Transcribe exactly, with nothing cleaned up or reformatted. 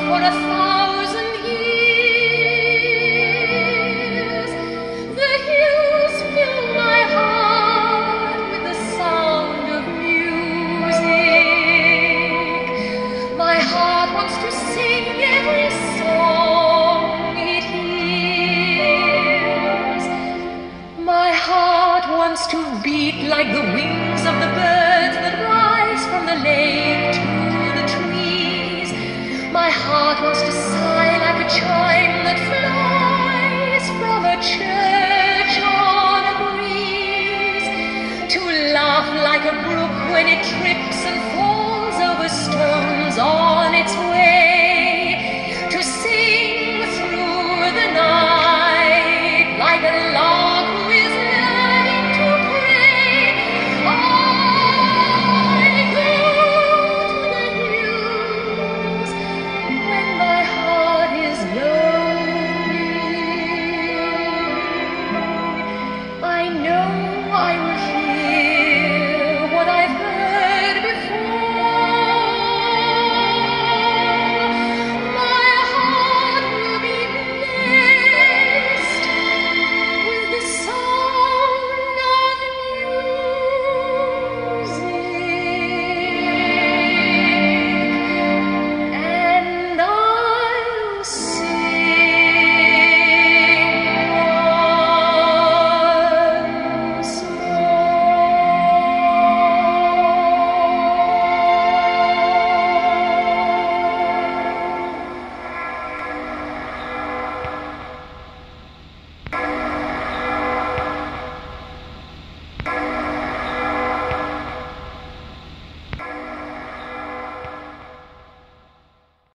for a thousand years. The hills fill my heart with the sound of music. My heart wants to sing every song it hears. My heart wants to beat like the wings of the birds that rise from the lake to the trees. My heart wants to sigh like a chime that flies from a church on a breeze, to laugh like a brook when it trips and falls over stones.